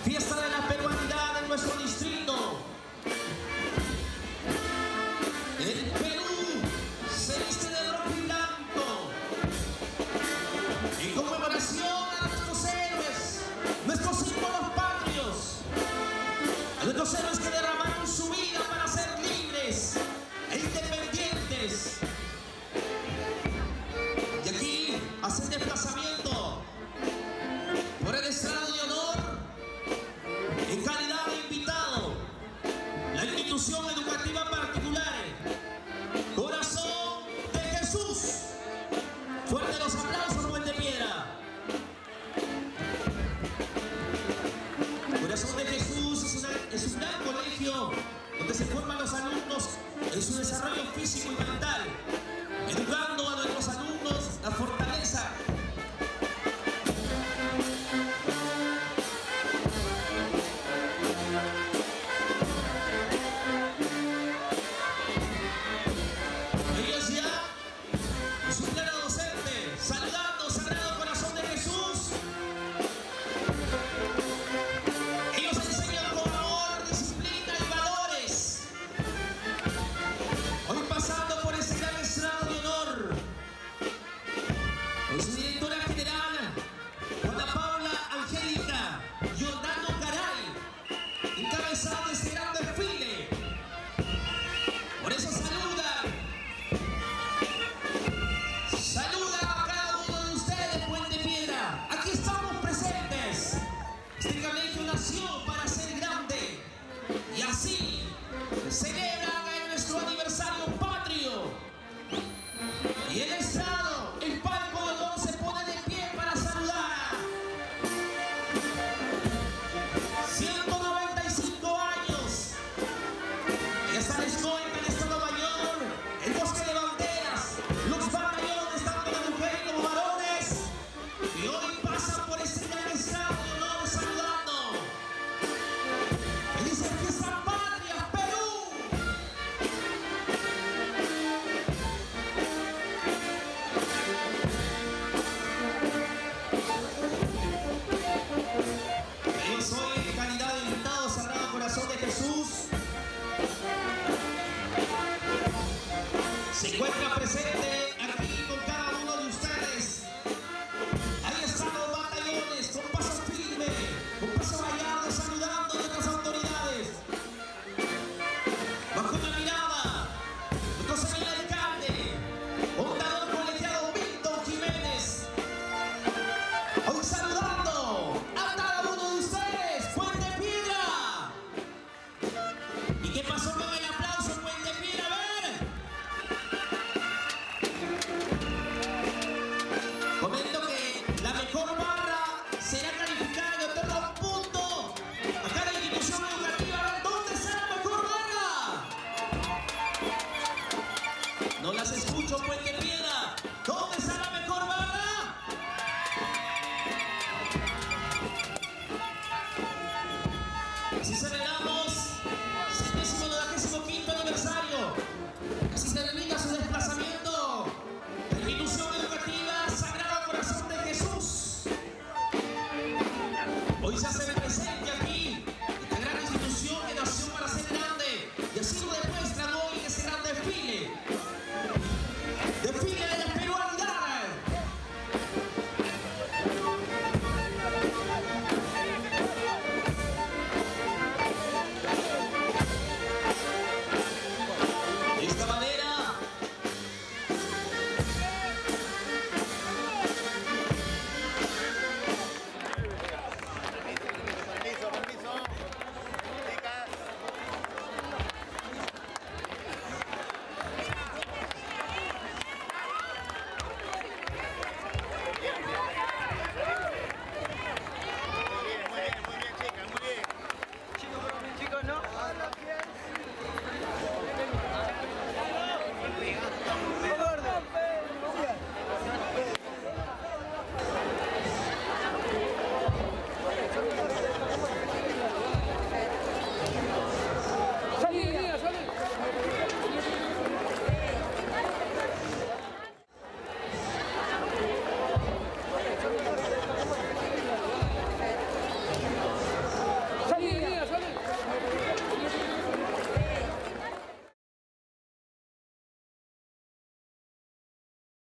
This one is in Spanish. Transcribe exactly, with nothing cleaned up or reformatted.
Fiesta de la peruanidad en nuestro distrito. El Perú se viste de rojo y blanco en conmemoración a nuestros héroes, nuestros símbolos patrios, a nuestros héroes que derramaron su vida para ser libres e independientes. Y aquí hacen desplazamiento por el estrado de honor en calidad de invitado, la institución educativa particular Corazón de Jesús. Fuerte los aplausos, Puente Piedra. Corazón de Jesús es, una, es un gran colegio donde se forman los alumnos en su desarrollo físico y mental, educando a nuestros alumnos la fortaleza. Ellos ya, en su pleno docente, saludando Sagrado Corazón de Jesús. Ellos enseñan con amor, disciplina y valores. Hoy pasando por este gran estrado de honor, con su directora general, Juana Paula Angélica Giordano Garay, encabezando este gran desfile. Por eso saluda. Saluda a cada uno de ustedes, Puente Piedra. Aquí estamos presentes. Este colegio nació para ser grande y así celebran en nuestro aniversario patrio. Y el estrado, el palco de honor se pone de pie para saludar. ciento noventa y cinco años. Y hasta les cuento en el estado mayor, el bosque de banderas, los batallones tanto de mujeres como varones, y hoy pasan por este gran estrado de honor saludando. Feliz fiesta patria, Perú. Yo soy en calidad de invitado Sagrado Corazón de Jesús. Se encuentra presente aquí con cada uno de ustedes. Ahí están los batallones con paso firme, con paso gallardo, saludando a nuestras autoridades. Bajo una mirada, nuestro señor alcalde, fundador colegiado Víctor Jiménez. Hoy saludando a cada uno de ustedes, Puente Piedra. ¿Y qué pasó con el aplauso, Puente Piedra? A ver. Comento que la mejor barra será calificada y otorga un punto a cada institución educativa. ¿Dónde está la mejor barra? No las escucho, Puente Piedra. ¿Dónde está la mejor barra? Así celebramos centésimo novagésimo quinto aniversario. Así termina su desplazamiento la institución educativa Sagrado Corazón de Jesús. Hoy se hace